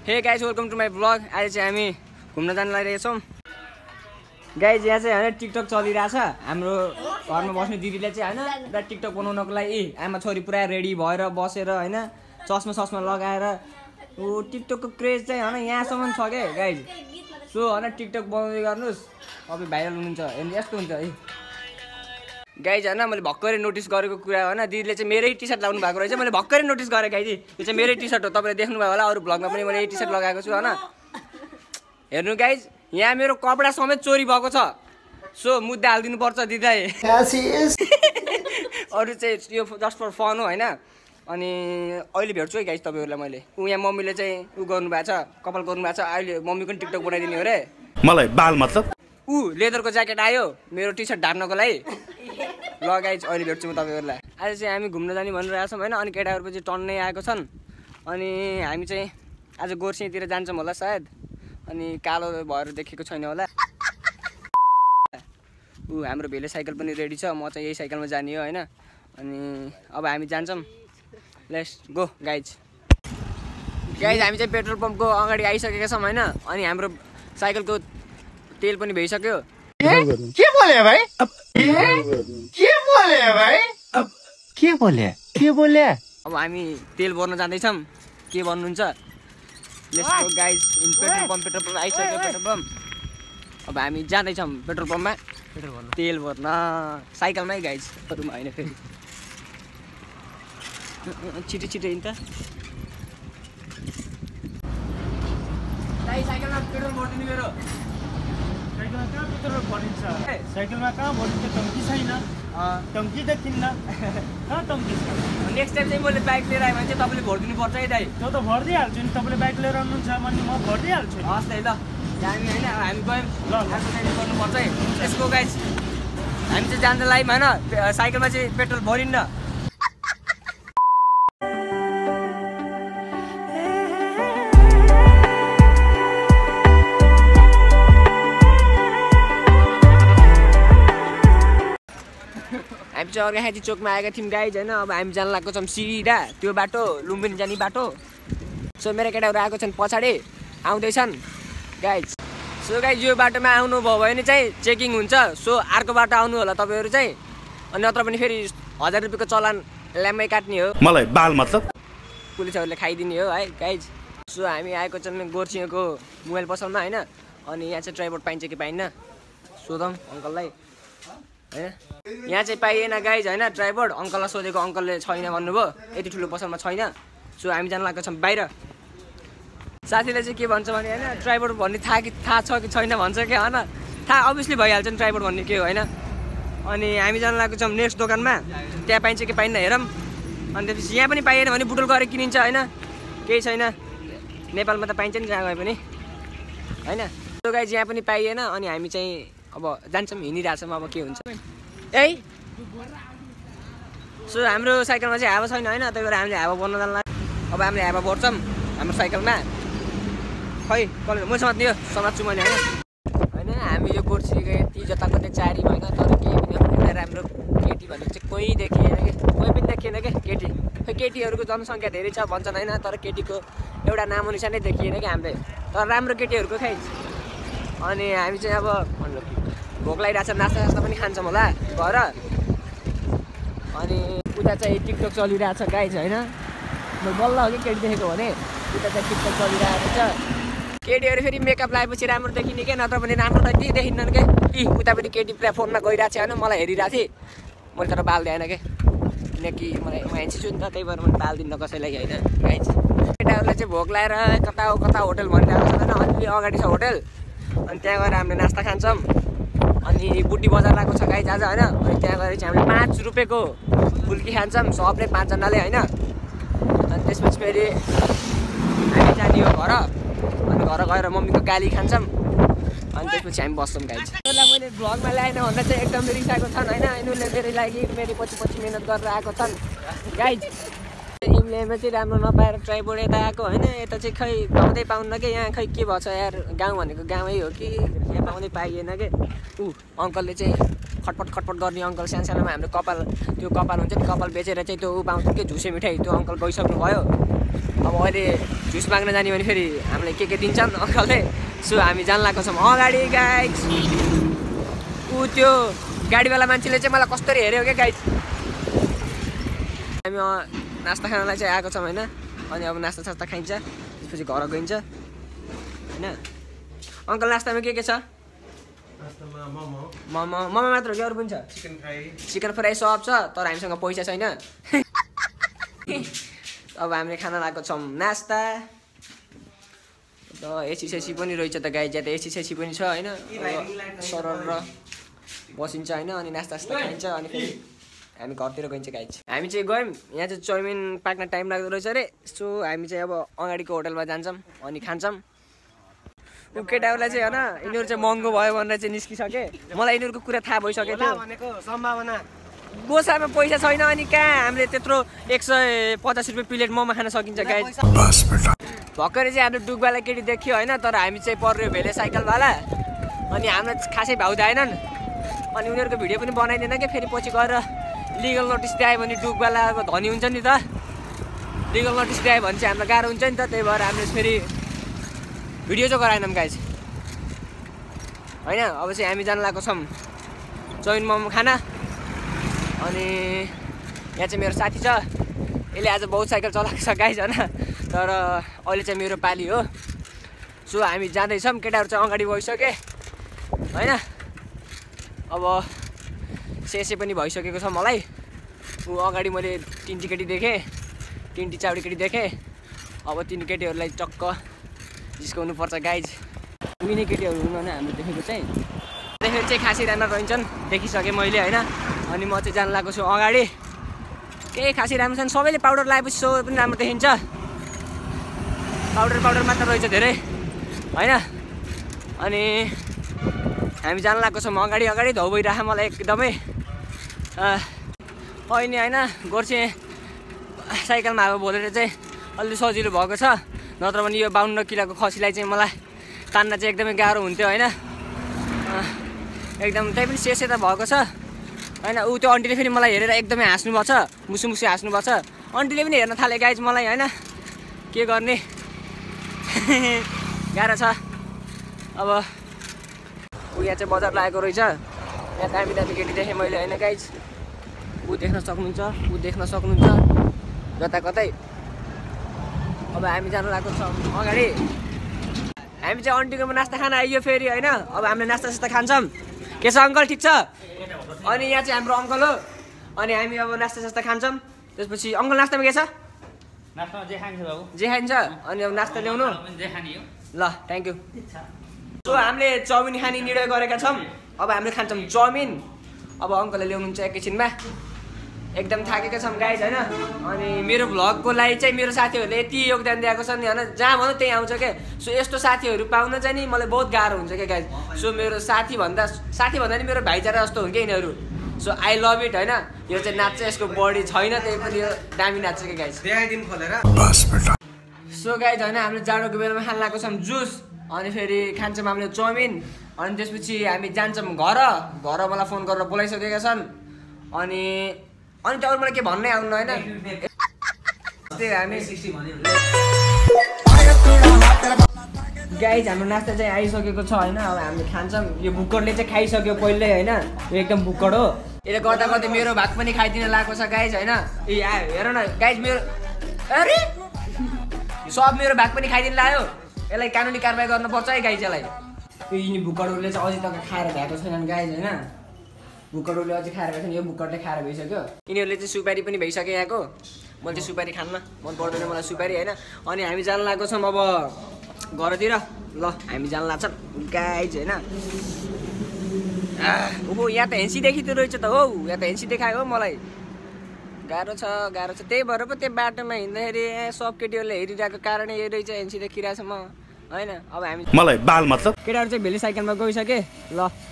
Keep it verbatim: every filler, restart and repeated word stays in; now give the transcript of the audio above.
हे guys welcome to my blog. आज चाहिँ हामी घुम्न जान लागिरहेछौँ गाइज। यहाँ चाहिँ होइन टिकटक चलिरहेछ। हाम्रो घरमा बस्ने दिदीले चाहिँ होइन पुरा टिकटक बनाउनको लागि आमा छोरी पुरा रेडी भएर बसेर होइन चस्मा सस्मा लगाएर ऊ टिकटकको क्रेज चाहिँ होइन यहाँसम्म छ क्या गाइज। सो होइन टिकटक बनाउँदै गर्नुहोस्, अब भाइरल हुनुहुन्छ। हेर्नु यस्तो हुन्छ है गाइज। होइन मैले भर्खरै नोटिस गरेको कुरा होइन, दिदीले चाहिँ मेरै टी सर्ट लगाउनु भएको रहेछ। मैले भर्खरै नोटिस गरेँ गाइज, यो चाहिँ मेरै टी सर्ट हो। तपाईँले देख्नुभयो होला अरू भ्लगमा पनि मैले टी सर्ट लगाएको छु होइन। हेर्नु गाइज, यहाँ मेरो कपडा समेत चोरी भएको छ। सो मुद्दा हालिदिनु पर्छ दिदी। अरू चाहिँ यो जस्ट फर फन हो होइन। अनि अहिले भेट्छु है गाइज तपाईँहरूलाई मैले। ऊ यहाँ मम्मीले चाहिँ ऊ गर्नुभएको छ, कपाल गर्नुभएको छ। अहिले मम्मीको पनि टिकटक बनाइदिने हो अरे। मलाई बाल मतलब ऊ लेदरको ज्याकेट आयो मेरो टी सर्ट ढाक्नको लागि। ल गाइज अहिले भेट्छु म तपाईँहरूलाई। आज चाहिँ हामी घुम्न जाने भनिरहेको छौँ होइन। अनि केटाहरू चाहिँ टन्नै आएको छन्। अनि हामी चाहिँ आज गोर्सियातिर जान्छौँ होला सायद। अनि कालो भएर देखेको छैन होला। ऊ हाम्रो भेले साइकल पनि रेडी छ। म चाहिँ यही साइकलमा जाने हो होइन। अनि अब हामी जान्छौँ। Let's go guys. गाइज हामी चाहिँ पेट्रोल पम्पको अगाडि आइसकेका छौँ होइन। अनि हाम्रो साइकलको तेल पनि भइसक्यो। के बोले भाइ? के बोले भाइ? के बोले? के बोले? अब हामी तेल भर्न जाँदैछौँ। के भन्नुहुन्छ? Let's go guys in petrol pump. Petrol pump आइसक्यो पेट्रोल पम्प। अब हामी जाँदैछौँ पेट्रोल पम्पमा पेट्रोल भर्न, तेल भर्न साइकलमै गाइज, अरूमा होइन फेरि। छिटो छिटो हिँड्छ साइकलमा पेट्रोल भरिदिनु मेरो। साइकलमा कहाँ पेट्रोल भरिन्छ? साइकलमा कहाँ भरिन्छ? टङ्की छैन, टङ्की देखिन्न। कहाँ टङ्की छ? नेक्स्ट टाइम चाहिँ मैले बाइक लिएर आएँ भने चाहिँ तपाईँले भरिदिनु पर्छ है दाइ। त्यो त भरिदिइहाल्छु नि, तपाईँले बाइक लिएर आउनुहुन्छ भने म भरिदिइहाल्छु। हस् त है ल। हामी होइन हामी गयौँ ल गर्नुपर्छ है। यसको गाइज हामी चाहिँ जान्छ लाइम होइन। साइकलमा चाहिँ पेट्रोल भरिन्न। हामी चाहिँ अर्घाखाँची चोकमा आएका थियौँ गाइज होइन। अब हामी जान लागेको छौँ सिधा त्यो बाटो लुम्बिनी जाने बाटो। सो मेरो केटाहरू आएको छन् पछाडि आउँदैछन् गाइज। सो गाइज यो बाटोमा आउनुभयो भने चाहिँ चेकिङ हुन्छ। सो अर्को बाटो आउनु होला तपाईँहरू चाहिँ। अनि नत्र पनि फेरि हजार रुपियाँको चलान ल्याम्मै काट्ने हो। मलाई बाल मतलब पुलिसहरूले खाइदिने हो है गाइज। सो हामी आएको छौँ गोर्सियाको मोबाइल पसलमा होइन। अनि यहाँ चाहिँ ड्राइभर पाइन्छ कि पाइन्न सोधौँ अङ्कललाई होइन। यहाँ चाहिँ पाइएन गाइज होइन ड्राइभर। अङ्कललाई सोधेको अङ्कलले छैन भन्नुभयो, यति ठुलो पसलमा छैन। सो हामी जान लागेको छौँ बाहिर। साथीले चाहिँ के भन्छ भने होइन ड्राइभर भन्ने थाहा कि थाहा छ कि छैन भन्छ क्या होइन। थाहा अभियसली भइहाल्छ नि ड्राइभर भन्ने के हो होइन। अनि हामी जान लागेको छौँ नेक्स्ट दोकानमा, त्यहाँ पाइन्छ कि पाइन्न हेरौँ। अनि त्यसपछि यहाँ पनि पाइएन भने बुटुल गरेर किनिन्छ होइन, केही छैन। नेपालमा त पाइन्छ नि जहाँ गए पनि होइन। त्यो गाइज यहाँ पनि पाइएन। अनि हामी चाहिँ अब जान्छौँ, हिँडिरहेछौँ अब के हुन्छ है। सो हाम्रो साइकलमा चाहिँ हावा छैन होइन, त्यही भएर हामीले हावा भर्न जान लाग्यो। अब हामीले हावा भर्छौँ हाम्रो साइकलमा। खै कसले म समात्ने हो समात्छु मैले होइन। होइन हामी यो गोर्सियाको यति जताको चाहिँ चारी भएन, तर केही पनि एउटा राम्रो केटी भनेको चाहिँ कोही देखिएन कि, कोही पनि देखिएन क्या केटी। खै केटीहरूको जनसङ्ख्या धेरै छ भन्छन् होइन, तर केटीको एउटा नामो निशानै देखिएन कि हामीले। तर राम्रो केटीहरूको खै। अनि हामी चाहिँ अब भोक लागिरहेको छ, नास्ता सास्ता पनि खान्छौँ होला घर। अनि उता चाहिँ टिकटक चलिरहेको छ गाइज होइन। म बल्ल हो कि केटी देखेको भने उता चाहिँ टिकटक चलिरहेको छ। केटीहरू फेरि मेकअप लगाएपछि राम्रो देखिने क्या, नत्र भने राम्रो त केही देखिन्नन् क्या। इ उतापट्टि केटी पुरा फोनमा गइरहेको छ होइन, मलाई हेरिरहेको थिएँ। मैले तर बाल दिएन क्या, किनकि मलाई म हेन्सी छु नि त, त्यही भएर मैले बाल दिन्न कसैलाई होइन गाइज। केटाहरूलाई चाहिँ भोक लगाएर कता हो कता होटल भनिरहेको छ होइन। अलि अगाडि छ होटल। अनि त्यहाँ गएर हामीले नास्ता खान्छौँ। अनि बुड्डी बजार लगाएको छ गाइज आज होइन। अनि त्यहाँ गएर चाहिँ हामीले पाँच रुपियाँको फुल्की खान्छौँ सबले पाँचजनाले होइन। अनि त्यसपछि फेरि हामी जाने हो घर। अनि घर गएर मम्मीको गाली खान्छौँ। अनि त्यसपछि हामी बस्छौँ गाइज। यसलाई मैले भ्लगमा ल्याएन भन्दा चाहिँ एकदम रिसाएको छन् होइन। यिनीहरूले मेरो लागि मेरो पछि पछि मिहिनेत गरेर आएको छन् गाइज। इन्डियामा चाहिँ राम्रो नपाएर ट्राइबोर्ड यता आएको होइन। यता चाहिँ खै पाउँदै पाउन्न कि, यहाँ खै के भएछ यार। गाउँ भनेको गाउँै हो कि, यहाँ पाउँदै पाइएन कि। ऊ अङ्कलले चाहिँ खटपट खटपट गर्ने अङ्कल सानो सानोमा हाम्रो कपाल त्यो कपाल हुन्छ नि, कपाल बेचेर चाहिँ त्यो ऊ पाउँछ कि झुसे मिठाई, त्यो अङ्कल गइसक्नु भयो। अब अहिले झुस माग्न जाने भने फेरि हामीलाई के के दिन्छन् अङ्कलले। सो हामी जान लागेको छौँ अगाडि गाइज। ऊ त्यो गाडीवाला मान्छेले चाहिँ मलाई कस्तरी हेऱ्यो क्या गाइज। हामी नास्ता खानलाई चाहिँ आएको छौँ होइन। अनि अब नास्ता सास्ता खाइन्छ त्यसपछि घर गइन्छ होइन। अङ्कल नास्तामा के के छ? मोमो मोमो मात्र हो कि अरू पनि छ? चिकन फ्राई चिकन फ्राई सब छ तर हामीसँग पैसा छैन। अब हामीले खाना लगाएको छौँ नास्ता। र एसी सेसी पनि रहेछ त गाई ज्यादा एसी सेसी पनि छ होइन। सरर र बसिन्छ होइन। अनि नास्ता सास्ता खाइन्छ अनि फेरि हामी घरतिर गइन्छ गाई। हामी चाहिँ गयौँ यहाँ चाहिँ चाउमिन पाक्न टाइम लाग्दो रहेछ अरे। सो हामी चाहिँ अब अगाडिको होटलमा जान्छौँ अनि खान्छौँ। ऊ केटाहरूलाई चाहिँ होइन यिनीहरू चाहिँ महँगो भयो भनेर चाहिँ निस्किसके। मलाई यिनीहरूको कुरा थाहा भइसकेको थियो भनेको सम्भावना गोसामा पैसा छैन अनि कहाँ हामीले त्यत्रो एक सय पचास रुपियाँ प्लेट मोमो खान सकिन्छ गाई। भर्खरै चाहिँ हामीले डुकवाला केटी देखियो होइन। तर हामी चाहिँ पर्यो भेले साइकलवाला अनि हामीलाई खासै भाउदाएनन्। अनि उनीहरूको भिडियो पनि बनाइदिएन क्या। फेरि पछि गएर लिगल नोटिस दियो भने डुकवाला अब धनी हुन्छ नि त। लिगल नोटिस दियो भने चाहिँ हामीलाई गाह्रो हुन्छ नि त। त्यही भएर हामीले फेरि भिडियो चाहिँ गराएनौँ गाइज होइन। अब चाहिँ हामी जान लागेको छौँ चाउमिन मोमो खाना। अनि यहाँ चाहिँ मेरो साथी छ यसले आज बहुत साइकल चलाएको छ गाइज होइन। तर अहिले चाहिँ मेरो पाली हो। सो हामी जाँदैछौँ केटाहरू चाहिँ अगाडि गइसके होइन। अब सेसे पनि भइसकेको छ मलाई। ऊ अगाडि मैले तिनटी केटी देखेँ तिनटी चाउडी केटी देखेँ। अब तिन केटीहरूलाई टक्क जिस्काउनु पर्छ गाइज। उनी केटीहरू हुनुहुन्न हामीले देखेको चाहिँ देखेर चाहिँ खासै राम्रो रहन्छन् देखिसकेँ मैले होइन। अनि म चाहिँ जान लागेको छु अगाडि। केही खासै राम्रो छैन। सबैले पाउडर लगाएपछि सो पनि राम्रो देखिन्छ। पाउडर पाउडर मात्र रहेछ धेरै होइन। अनि हामी जान लागेको छौँ अगाडि अगाडि। धौ भइरहेको मलाई एकदमै अहिले होइन। गोर्से साइकलमा अब भोलेर चाहिँ अलि सजिलो भएको छ। नत्र भने यो बाउन्न किलोको खसीलाई चाहिँ मलाई तान्न चाहिँ एकदमै गाह्रो हुन्थ्यो होइन। एकदम त्यही पनि सेसे त भएको छ होइन। ऊ त्यो आन्टीले फेरि मलाई हेरेर एकदमै हाँस्नु भएको छ मुसु मुसु हाँस्नु भएको छ। आन्टीले पनि हेर्न थाले गाइज मलाई होइन। के गर्ने गाह्रो छ। अब ऊ यहाँ चाहिँ बजार लागेको रहेछ। यहाँ दामी दामी केटी देखेँ मैले होइन गाइज। ऊ देख्न सक्नुहुन्छ ऊ देख्न सक्नुहुन्छ जता कतै। अब हामी जानु लागेको छौँ अगाडि। हामी चाहिँ आन्टीकोमा नास्ता खान आइयो फेरि होइन। अब हामीले नास्ता सास्ता खान्छौँ। के छ अङ्कल ठिक छ? अनि यहाँ चाहिँ हाम्रो अङ्कल हो। अनि हामी अब नास्ता सास्ता खान्छौँ। त्यसपछि अङ्कल नास्तामा के छ? नास्तामा जे खान्छ बाबु जे खाइन्छ। अनि अब नास्ता ल्याउनु ल थ्याङ्क यू। सो हामीले चाउमिन खाने निर्णय गरेका छौँ। अब हामीले खान्छौँ चाउमिन। अब अङ्कलले ल्याउनुहुन्छ एकैछिनमा। एकदम थाकेका छौँ गाइज होइन। अनि मेरो भ्लगको लागि चाहिँ मेरो साथीहरूले यति योगदान दिएको छ नि होइन। जहाँ भन्यो त्यहीँ आउँछ क्या। सो यस्तो साथीहरू पाउन चाहिँ नि मलाई बहुत गाह्रो हुन्छ क्या गाइज। सो मेरो साथी भन्दा साथी भन्दा नि मेरो भाइचारा जस्तो हुन् क्या यिनीहरू। सो आई लभ इट होइन। यो चाहिँ नाच्छ यसको बडी छैन त्यही पनि यो दामी नाच्छ क्या गाइज। सो गाइज होइन हामीले जाडोको बेलामा खान लागेको छौँ जुस। अनि फेरि खान्छौँ हामीले चाउमिन। अनि त्यसपछि हामी जान्छौँ घर। घर मलाई फोन गरेर बोलाइसकेका छन्। अनि अनि त अरू मलाई के भन्नै आउनु होइन। हामी गाइज हाम्रो नास्ता चाहिँ आइसकेको छ होइन। अब हामीले खान्छौँ। यो बुक्कडले चाहिँ खाइसक्यो पहिल्यै होइन। यो एकदम बुक्कड हो। यसले गर्दा गर्दै मेरो भाग पनि खाइदिन लागेको छ गाइज होइन। ए आयो हेर न गाइज मेरो अरे सब मेरो भाग पनि खाइदिनु लाग्यो। यसलाई कानुनी कारवाही गर्नुपर्छ है गाइज। यसलाई यो यिनी बुक्कडहरूले चाहिँ अझै तक खाएर भएको छैनन् गाइज होइन। बुक्कडहरूले अझै खाएर भएको छैन। यो बुक्कडले खाएर भइसक्यो। यिनीहरूले चाहिँ सुपारी पनि भइसक्यो यहाँको। मैले चाहिँ सुपारी खान्न मन पर्दैन मलाई सुपारी होइन। अनि हामी जान लागेको छौँ अब घरतिर। ल हामी जान लाग्छौँ गाइज होइन। ओहो यहाँ त हेन्सी देखिँदो रहेछ त हौ। यहाँ त हेन्सी देखायो हो मलाई। गाह्रो छ गाह्रो छ। त्यही भएर पो त्यो बाटोमा हिँड्दाखेरि सब केटीहरूले हेरिरहेको कारणै यही रहेछ हेन्सी देखिरहेको छ म होइन। अब हामी मलाई बाल मतलब केटाहरू चाहिँ भेली साइकलमा गइसके। ल